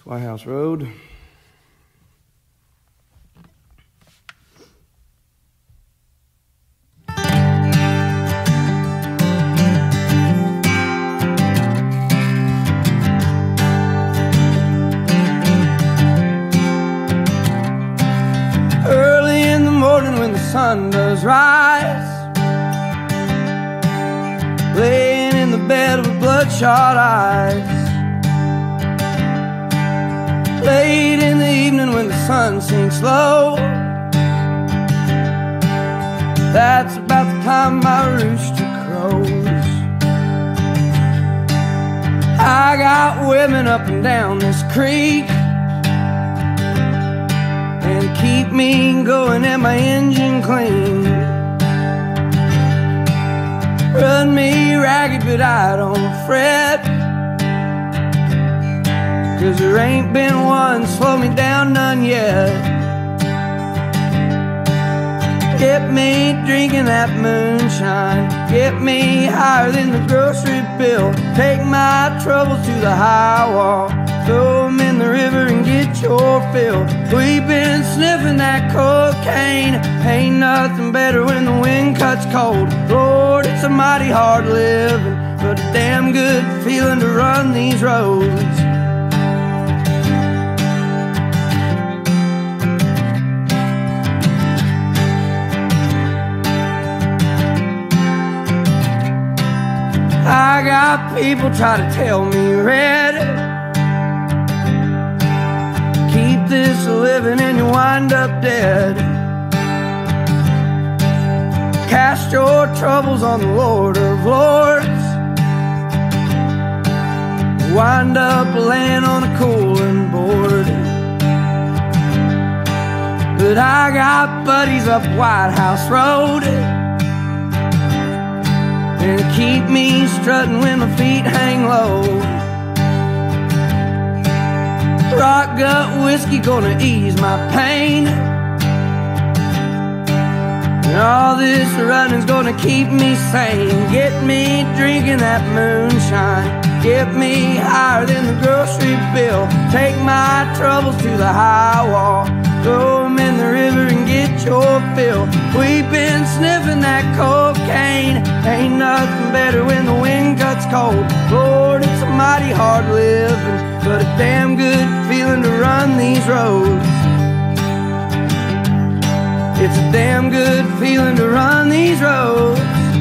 White House Road. Early in the morning when the sun does rise, laying in the bed with bloodshot eyes. Late in the evening when the sun sinks low, that's about the time my rooster crows. I got women up and down this creek and keep me going and my engine clean. Run me ragged but I don't fret, 'cause there ain't been one slow me down, none yet. Get me drinking that moonshine, get me higher than the grocery bill. Take my troubles to the high wall, throw them in the river and get your fill. We've been sniffing that cocaine, ain't nothing better when the wind cuts cold. Lord, it's a mighty hard living, but a damn good feeling to run these roads. I got people try to tell me, Red, keep this living and you wind up dead. Cast your troubles on the Lord of Lords, wind up laying on a cooling board. But I got buddies up White House Road, and keep me strutting when my feet hang low. Rock gut whiskey gonna ease my pain, and all this running's gonna keep me sane. Get me drinking that moonshine, get me higher than the grocery bill. Take my troubles to the high wall, throw them in the river and get your fill. We've been sniffing that cocaine, ain't nothing better when the wind cuts cold. Lord, it's a mighty hard living, but a damn good feeling to run these roads. It's a damn good feeling to run these roads.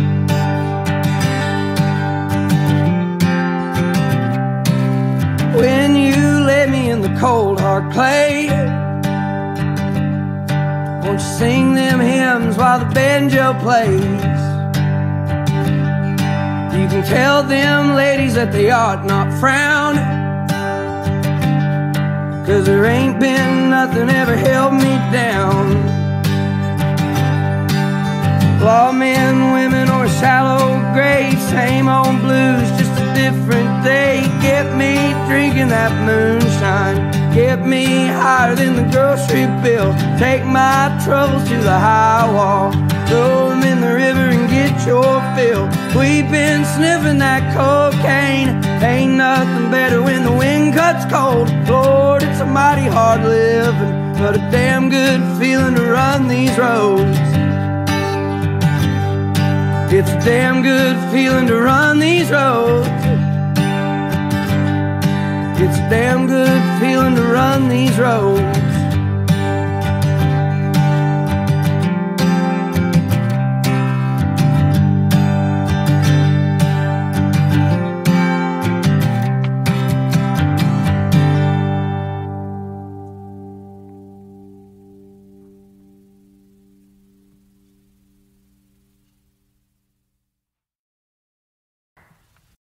When you lay me in the cold hard clay, won't you sing them hymns while the banjo plays? You can tell them ladies that they ought not frown, 'cause there ain't been nothing ever held me down. Lawmen, women, or shallow grave, same old blues, just a different day. Get me drinking that moonshine, get me higher than the grocery bill. Take my troubles to the high wall, throw them in the river and get your fill. We've been sniffing that cocaine, ain't nothing better when the wind cuts cold. Lord, it's a mighty hard living, but a damn good feeling to run these roads. It's a damn good feeling to run these roads. It's a damn good feeling to run these roads.